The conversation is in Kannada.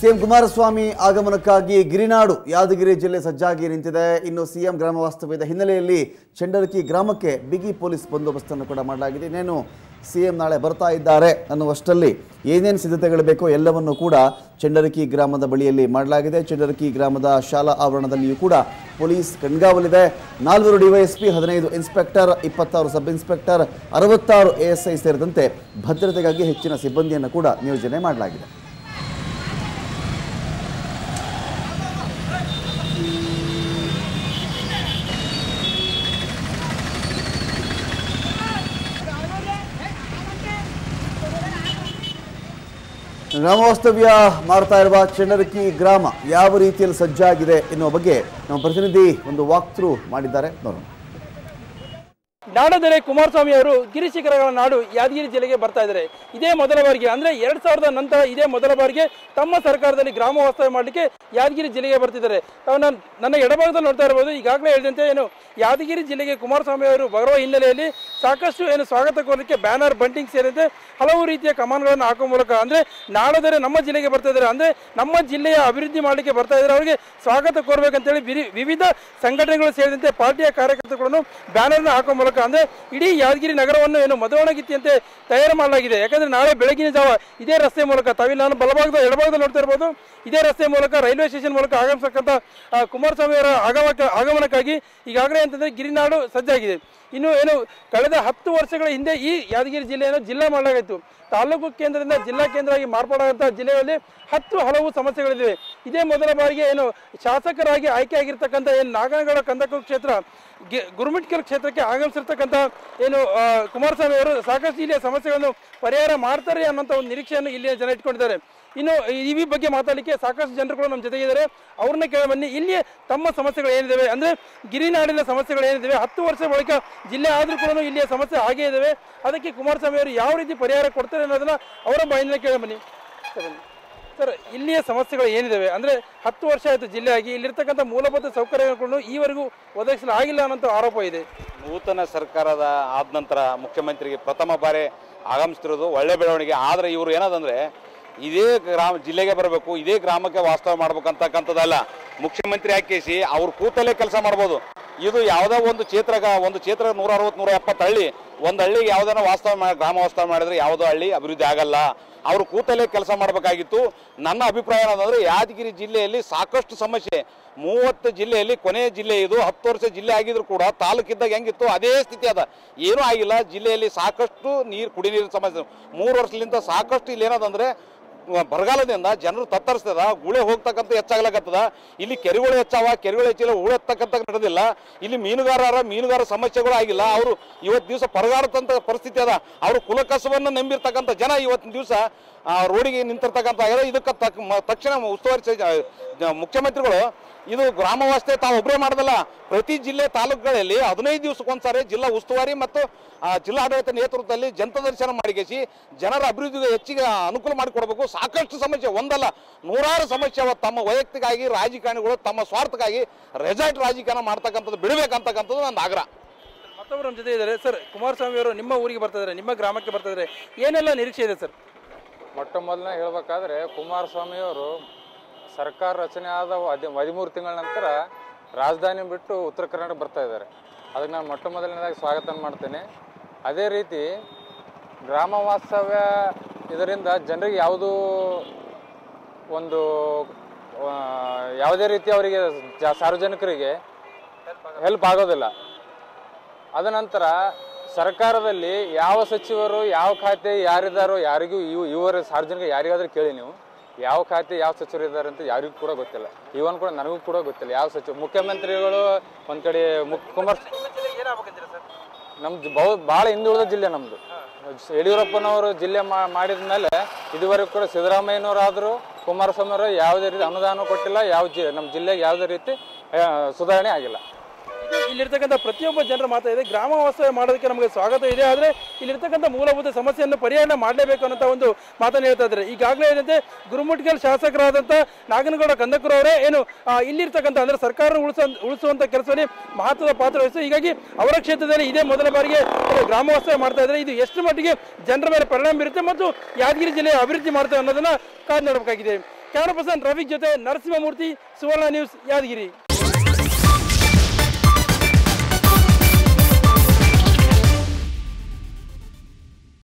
ಸಿಎಂ ಕುಮಾರಸ್ವಾಮಿ ಆಗಮನಕ್ಕಾಗಿ ಗಿರಿನಾಡು ಯಾದಗಿರಿ ಜಿಲ್ಲೆ ಸಜ್ಜಾಗಿ ನಿಂತಿದೆ. ಇನ್ನು ಸಿಎಂ ಗ್ರಾಮ ವಾಸ್ತವ್ಯದ ಹಿನ್ನೆಲೆಯಲ್ಲಿ ಚಂಡರಕಿ ಗ್ರಾಮಕ್ಕೆ ಬಿಗಿ ಪೊಲೀಸ್ ಬಂದೋಬಸ್ತನ್ನು ಕೂಡ ಮಾಡಲಾಗಿದೆ. ಇನ್ನೇನು ಸಿಎಂ ನಾಳೆ ಬರ್ತಾ ಇದ್ದಾರೆ ಅನ್ನುವಷ್ಟರಲ್ಲಿ ಏನೇನು ಸಿದ್ಧತೆಗಳು ಬೇಕೋ ಎಲ್ಲವನ್ನೂ ಕೂಡ ಚಂಡರಕಿ ಗ್ರಾಮದ ಬಳಿಯಲ್ಲಿ ಮಾಡಲಾಗಿದೆ. ಚಂಡರಕಿ ಗ್ರಾಮದ ಶಾಲಾ ಆವರಣದಲ್ಲಿಯೂ ಕೂಡ ಪೊಲೀಸ್ ಕಣ್ಗಾವಲಿದೆ. 4 DYSP, 15 inspector, 26 sub inspector, 66 ASI ಸೇರಿದಂತೆ ಭದ್ರತೆಗಾಗಿ ಹೆಚ್ಚಿನ ಸಿಬ್ಬಂದಿಯನ್ನು ಕೂಡ ನಿಯೋಜನೆ ಮಾಡಲಾಗಿದೆ. ಗ್ರಾಮವಾಸ್ತವ್ಯ ಮಾಡ್ತಾ ಇರುವ ಚಂಡರಕಿ ಗ್ರಾಮ ಯಾವ ರೀತಿಯಲ್ಲಿ ಸಜ್ಜಾಗಿದೆ ಎನ್ನುವ ಬಗ್ಗೆ ನಮ್ಮ ಪ್ರತಿನಿಧಿ ಒಂದು ವಾಕ್ ಥ್ರೂ ಮಾಡಿದ್ದಾರೆ, ನೋಡೋಣ. ನಾಡದೊರೆ ಕುಮಾರಸ್ವಾಮಿ ಅವರು ಗಿರಿಶಿಖರಗಳ ನಾಡು ಯಾದಗಿರಿ ಜಿಲ್ಲೆಗೆ ಬರ್ತಾ ಇದ್ದಾರೆ. ಇದೇ ಮೊದಲ ಬಾರಿಗೆ ಅಂದ್ರೆ 2000 ನಂತರ ಇದೇ ಮೊದಲ ಬಾರಿಗೆ ತಮ್ಮ ಸರ್ಕಾರದಲ್ಲಿ ಗ್ರಾಮ ವಾಸ್ತವ್ಯ ಮಾಡಲಿಕ್ಕೆ ಯಾದಗಿರಿ ಜಿಲ್ಲೆಗೆ ಬರ್ತಿದ್ದಾರೆ. ನನ್ನ ಎಡಭಾಗದಲ್ಲಿ ನೋಡ್ತಾ ಇರಬಹುದು. ಈಗಾಗಲೇ ಹೇಳಿದಂತೆ ಯಾದಗಿರಿ ಜಿಲ್ಲೆಗೆ ಕುಮಾರಸ್ವಾಮಿ ಅವರು ಬರುವ ಹಿನ್ನೆಲೆಯಲ್ಲಿ ಸಾಕಷ್ಟು ಸ್ವಾಗತ ಕೋರಲಿಕ್ಕೆ ಬ್ಯಾನರ್, ಬಂಟಿಂಗ್ ಸೇರಿದಂತೆ ಹಲವು ರೀತಿಯ ಕಮಾನ್ಗಳನ್ನು ಹಾಕುವ ಮೂಲಕ ಅಂದ್ರೆ ನಾಡದೊರೆ ನಮ್ಮ ಜಿಲ್ಲೆಗೆ ಬರ್ತಾ ಇದ್ದಾರೆ, ಅಂದ್ರೆ ನಮ್ಮ ಜಿಲ್ಲೆಯ ಅಭಿವೃದ್ಧಿ ಮಾಡಲಿಕ್ಕೆ ಬರ್ತಾ ಇದ್ದಾರೆ, ಅವರಿಗೆ ಸ್ವಾಗತ ಕೋರಬೇಕಂತೇಳಿ ವಿವಿಧ ಸಂಘಟನೆಗಳು ಸೇರಿದಂತೆ ಪಾರ್ಟಿಯ ಕಾರ್ಯಕರ್ತರುಗಳನ್ನು ಬ್ಯಾನರ್ನ ಹಾಕುವ ಮೂಲಕ ಅಂದ್ರೆ ಇಡೀ ಯಾದಗಿರಿ ನಗರವನ್ನು ಮತದಾನಗೀತಿಯಂತೆ ತಯಾರು ಮಾಡಲಾಗಿದೆ. ಯಾಕಂದ್ರೆ ನಾಳೆ ಬೆಳಗಿನ ಜಾವ ಇದೇ ರಸ್ತೆ ಮೂಲಕ ನಾನು ಎಡಭಾಗದಲ್ಲಿ ನೋಡ್ತಾ ಇರಬಹುದು, ಇದೇ ರಸ್ತೆ ಮೂಲಕ ರೈಲ್ವೆ ಸ್ಟೇಷನ್ ಮೂಲಕ ಆಗಮಿಸತಕ್ಕಂಥ ಕುಮಾರಸ್ವಾಮಿ ಅವರ ಆಗಮನಕ್ಕಾಗಿ ಈಗಾಗಲೇ ಅಂತಂದ್ರೆ ಗಿರಿನಾಡು ಸಜ್ಜಾಗಿದೆ. ಇನ್ನು ಕಳೆದ 10 ವರ್ಷಗಳ ಹಿಂದೆ ಈ ಯಾದಗಿರಿ ಜಿಲ್ಲೆಯನ್ನು ಜಿಲ್ಲಾ ಮಾಡಲಾಗಿತ್ತು. ತಾಲೂಕು ಕೇಂದ್ರದಿಂದ ಜಿಲ್ಲಾ ಕೇಂದ್ರವಾಗಿ ಮಾರ್ಪಾಡಾದಂತಹ ಜಿಲ್ಲೆಯಲ್ಲಿ ಹಲವು ಸಮಸ್ಯೆಗಳಿವೆ. ಇದೇ ಮೊದಲ ಬಾರಿಗೆ ಶಾಸಕರಾಗಿ ಆಯ್ಕೆಯಾಗಿರ್ತಕ್ಕಂಥ ನಾಗನಗೌಡ ಕಂದಕೂರು ಕ್ಷೇತ್ರ, ಗುರುಮಿಟ್ಕಲ್ ಕ್ಷೇತ್ರಕ್ಕೆ ಆಗಮಿಸಿರ್ತಕ್ಕಂಥ ಕುಮಾರಸ್ವಾಮಿ ಅವರು ಸಾಕಷ್ಟು ಇಲ್ಲಿಯ ಸಮಸ್ಯೆಗಳನ್ನು ಪರಿಹಾರ ಮಾಡ್ತಾರೆ ಅನ್ನೋಂಥ ಒಂದು ನಿರೀಕ್ಷೆಯನ್ನು ಇಲ್ಲಿಯ ಜನ ಇಟ್ಕೊಂಡಿದ್ದಾರೆ. ಇನ್ನು ಈ ಬಗ್ಗೆ ಮಾತಾಡಲಿಕ್ಕೆ ಸಾಕಷ್ಟು ಜನರು ನಮ್ಮ ಜೊತೆಗಿದ್ದಾರೆ. ಅವ್ರನ್ನ ಕೇಳಬನ್ನಿ, ಇಲ್ಲಿ ತಮ್ಮ ಸಮಸ್ಯೆಗಳು ಏನಿದ್ದಾವೆ, ಅಂದ್ರೆ ಗಿರಿನಾಡಿನ ಸಮಸ್ಯೆಗಳು ಏನಿದ್ದಾವೆ, 10 ವರ್ಷ ಬಳಿಕ ಜಿಲ್ಲೆ ಆದ್ರೂ ಕೂಡ ಇಲ್ಲಿಯ ಸಮಸ್ಯೆ ಹಾಗೇ ಇದ್ದಾವೆ, ಅದಕ್ಕೆ ಕುಮಾರಸ್ವಾಮಿ ಅವರು ಯಾವ ರೀತಿ ಪರಿಹಾರ ಕೊಡ್ತಾರೆ ಅನ್ನೋದನ್ನ ಅವರ ಬಾಯಿಂದ ಕೇಳಬನ್ನಿ. ಸರ್, ಇಲ್ಲಿಯ ಸಮಸ್ಯೆಗಳು ಏನಿದ್ದಾವೆ, ಅಂದ್ರೆ 10 ವರ್ಷ ಆಯ್ತು ಜಿಲ್ಲೆ ಆಗಿ, ಇಲ್ಲಿರ್ತಕ್ಕಂಥ ಮೂಲಭೂತ ಸೌಕರ್ಯಗಳನ್ನು ಈವರೆಗೂ ಒದಗಿಸಲಾಗಿಲ್ಲ ಅನ್ನೋ ಆರೋಪ ಇದೆ. ನೂತನ ಸರ್ಕಾರದ ಆದ ನಂತರ ಮುಖ್ಯಮಂತ್ರಿಗೆ ಪ್ರಥಮ ಬಾರಿ ಆಗಮಿಸ್ತಿರೋದು ಒಳ್ಳೆ ಬೆಳವಣಿಗೆ. ಆದರೆ ಇವರು ಏನದಂದ್ರೆ ಇದೇ ಜಿಲ್ಲೆಗೆ ಬರಬೇಕು, ಇದೇ ಗ್ರಾಮಕ್ಕೆ ವಾಸ್ತವ ಮಾಡ್ಬೇಕಂತಕ್ಕಂಥದ್ದಲ್ಲ. ಮುಖ್ಯಮಂತ್ರಿ ಹಾಕಿಸಿ ಅವ್ರು ಕೂತಲ್ಲೇ ಕೆಲಸ ಮಾಡ್ಬೋದು. ಇದು ಯಾವುದೋ ಒಂದು ಕ್ಷೇತ್ರ 160-170 ಹಳ್ಳಿ, ಒಂದು ಹಳ್ಳಿಗೆ ಯಾವುದನ್ನ ಗ್ರಾಮ ವಾಸ್ತವ ಮಾಡಿದ್ರೆ ಯಾವುದೋ ಹಳ್ಳಿ ಅಭಿವೃದ್ಧಿ ಆಗಲ್ಲ. ಅವರು ಕೂತಲ್ಲೇ ಕೆಲಸ ಮಾಡಬೇಕಾಗಿತ್ತು. ನನ್ನ ಅಭಿಪ್ರಾಯ ಏನಂದ್ರೆ ಯಾದಗಿರಿ ಜಿಲ್ಲೆಯಲ್ಲಿ ಸಾಕಷ್ಟು ಸಮಸ್ಯೆ, 30 ಜಿಲ್ಲೆಯಲ್ಲಿ ಕೊನೆಯ ಜಿಲ್ಲೆ ಇದು. 10 ವರ್ಷ ಜಿಲ್ಲೆ ಆಗಿದ್ರು ಕೂಡ ತಾಲೂಕಿದ್ದಾಗ ಹೆಂಗಿತ್ತು ಅದೇ ಸ್ಥಿತಿ ಅದ, ಏನೂ ಆಗಿಲ್ಲ. ಜಿಲ್ಲೆಯಲ್ಲಿ ಸಾಕಷ್ಟು ಕುಡಿ ನೀರಿನ ಸಮಸ್ಯೆ 3 ವರ್ಷದಿಂದ ಸಾಕಷ್ಟು. ಇಲ್ಲಿ ಏನದಂದ್ರೆ ಬರಗಾಲದಿಂದ ಜನರು ತತ್ತರಿಸ್ತದ, ಗುಳೆ ಹೋಗ್ತಕ್ಕಂಥ ಹೆಚ್ಚಾಗ್ಲಕತ್ತದ. ಇಲ್ಲಿ ಕೆರೆಗಳು ಹೆಚ್ಚಾವ, ಕೆರೆಗಳು ಹೆಚ್ಚಿಲ್ಲ, ಉಳೆತ್ತಕ್ಕಂಥ ನಡೆದಿಲ್ಲ. ಇಲ್ಲಿ ಮೀನುಗಾರ ಸಮಸ್ಯೆಗಳು ಆಗಿಲ್ಲ. ಅವರು ಇವತ್ತು ದಿವಸ ಪರಗಾಡತಂತ ಪರಿಸ್ಥಿತಿ ಅದ. ಅವರು ಕುಲಕಸವನ್ನು ನಂಬಿರ್ತಕ್ಕಂಥ ಜನ ಇವತ್ತಿನ ದಿವಸ ರೋಡಿಗೆ ನಿಂತಿರ್ತಕ್ಕಂಥ. ಇದಕ್ಕೆ ತಕ್ಷಣ ಉಸ್ತುವಾರಿ ಮುಖ್ಯಮಂತ್ರಿಗಳು ಇದು ಗ್ರಾಮ ವಾಸ್ತವ್ಯ ತಾವು ಒಬ್ಬರೇ ಮಾಡೋದಲ್ಲ, ಪ್ರತಿ ಜಿಲ್ಲೆ ತಾಲೂಕುಗಳಲ್ಲಿ 15 ದಿವಸಕ್ಕೊಂದ್ಸಾರಿ ಜಿಲ್ಲಾ ಉಸ್ತುವಾರಿ ಮತ್ತು ಜಿಲ್ಲಾಡಳಿತ ನೇತೃತ್ವದಲ್ಲಿ ಜನತಾ ದರ್ಶನ ಮಾಡಿಸಿ ಜನರ ಅಭಿವೃದ್ಧಿಗೆ ಹೆಚ್ಚಿಗೆ ಅನುಕೂಲ ಮಾಡಿಕೊಡ್ಬೇಕು. ಸಾಕಷ್ಟು ಸಮಸ್ಯೆ, ಒಂದಲ್ಲ 100 ಸಮಸ್ಯೆ ತಮ್ಮ ವೈಯಕ್ತಿಕವಾಗಿ ರಾಜಕಾರಣಿಗಳು ತಮ್ಮ ಸ್ವಾರ್ಥಕ್ಕಾಗಿ ರೆಸಾರ್ಟ್ ರಾಜಕಾರಣ ಮಾಡ್ತಕ್ಕಂಥದ್ದು ಬಿಡಬೇಕಂತಕ್ಕಂಥದ್ದು ನನ್ನ ಆಗ್ರಹ. ಮತ್ತೊಬ್ಬರು ನಮ್ಮ ಜೊತೆ ಇದ್ದಾರೆ. ಸರ್, ಕುಮಾರಸ್ವಾಮಿ ಅವರು ನಿಮ್ಮ ಊರಿಗೆ ಬರ್ತಾ ಇದ್ದಾರೆ, ನಿಮ್ಮ ಗ್ರಾಮಕ್ಕೆ ಬರ್ತಾ ಇದ್ದಾರೆ, ಏನೆಲ್ಲ ನಿರೀಕ್ಷೆ ಇದೆ ಸರ್? ಮೊಟ್ಟ ಮೊದಲನೇ ಹೇಳ್ಬೇಕಾದ್ರೆ ಕುಮಾರಸ್ವಾಮಿ ಅವರು ಸರ್ಕಾರ ರಚನೆ ಆದ 13 ತಿಂಗಳ ನಂತರ ರಾಜಧಾನಿ ಬಿಟ್ಟು ಉತ್ತರ ಕರ್ನಾಟಕ ಬರ್ತಾ ಇದ್ದಾರೆ. ಅದಕ್ಕೆ ನಾನು ಮೊಟ್ಟ ಮೊದಲನೇದಾಗಿ ಸ್ವಾಗತ ಮಾಡ್ತೇನೆ. ಅದೇ ರೀತಿ ಗ್ರಾಮ ವಾಸ್ತವ್ಯ ಇದರಿಂದ ಜನರಿಗೆ ಯಾವುದೇ ರೀತಿ ಅವರಿಗೆ ಸಾರ್ವಜನಿಕರಿಗೆ ಹೆಲ್ಪ್ ಆಗೋದಿಲ್ಲ. ಅದ ನಂತರ ಸರ್ಕಾರದಲ್ಲಿ ಯಾವ ಸಚಿವರು ಯಾವ ಖಾತೆ ಯಾರಿದ್ದಾರೋ ಯಾರಿಗೂ ಇವರ ಸಾರ್ವಜನಿಕ ಯಾರಿಗಾದ್ರೂ ಕೇಳಿ ನೀವು ಯಾವ ಖಾತೆ ಯಾವ ಸಚಿವರು ಇದ್ದಾರೆ ಅಂತ ಯಾರಿಗೂ ಕೂಡ ಗೊತ್ತಿಲ್ಲ. ಇವನ್ ಕೂಡ ನನಗೂ ಕೂಡ ಗೊತ್ತಿಲ್ಲ ಯಾವ ಸಚಿವ. ಮುಖ್ಯಮಂತ್ರಿಗಳು ಒಂದ್ ಕಡೆ ನಮ್ದು ಭಾಳ ಹಿಂದುಳಿದ ಜಿಲ್ಲೆ ನಮ್ದು. ಯಡಿಯೂರಪ್ಪನವರು ಜಿಲ್ಲೆ ಮಾಡಿದ ಮೇಲೆ ಇದುವರೆಗೂ ಕೂಡ ಸಿದ್ದರಾಮಯ್ಯನವರಾದರೂ ಕುಮಾರಸ್ವಾಮಿ ಅವರು ಯಾವುದೇ ರೀತಿ ಅನುದಾನ ಕೊಟ್ಟಿಲ್ಲ. ನಮ್ಮ ಜಿಲ್ಲೆಗೆ ಯಾವುದೇ ರೀತಿ ಸುಧಾರಣೆ ಆಗಿಲ್ಲ. ಇಲ್ಲಿರ್ತಕ್ಕಂಥ ಪ್ರತಿಯೊಬ್ಬ ಜನರ ಮಾತಾಡಿದೆ, ಗ್ರಾಮ ವಾಸ್ತವ್ಯ ಮಾಡೋದಕ್ಕೆ ನಮಗೆ ಸ್ವಾಗತ ಇದೆ, ಆದರೆ ಇಲ್ಲಿರ್ತಕ್ಕಂಥ ಮೂಲಭೂತ ಸಮಸ್ಯೆಯನ್ನು ಪರಿಹಾರ ಮಾಡಲೇಬೇಕು ಅನ್ನೋ ಒಂದು ಮಾತನ್ನು ಹೇಳ್ತಾ ಇದ್ದಾರೆ. ಈಗಾಗಲೇ ಏನಂತೆ ಗುರುಮುಟ್ಕಲ್ ಶಾಸಕರಾದಂಥ ನಾಗನಗೌಡ ಕಂದಕೂರು ಅವರೇ ಇಲ್ಲಿರ್ತಕ್ಕಂಥ ಅಂದ್ರೆ ಸರ್ಕಾರ ಉಳಿಸುವಂಥ ಕೆಲಸದಲ್ಲಿ ಮಹತ್ವದ ಪಾತ್ರ ವಹಿಸಿ, ಹೀಗಾಗಿ ಅವರ ಕ್ಷೇತ್ರದಲ್ಲಿ ಇದೇ ಮೊದಲ ಬಾರಿಗೆ ಗ್ರಾಮ ವಾಸ್ತವ್ಯ ಮಾಡ್ತಾ ಇದ್ದಾರೆ. ಇದು ಎಷ್ಟು ಮಟ್ಟಿಗೆ ಜನರ ಮೇಲೆ ಪರಿಣಾಮ ಬೀರುತ್ತೆ ಮತ್ತು ಯಾದಗಿರಿ ಜಿಲ್ಲೆಯ ಅಭಿವೃದ್ಧಿ ಮಾಡ್ತೇವೆ ಅನ್ನೋದನ್ನ ಕಾದು ನೋಡಬೇಕಾಗಿದೆ. ಕ್ಯಾಮರಾ ಪರ್ಸನ್ ರಫೀಕ್ ಜೊತೆ ನರಸಿಂಹಮೂರ್ತಿ, ಸುವರ್ಣ ನ್ಯೂಸ್, ಯಾದಗಿರಿ.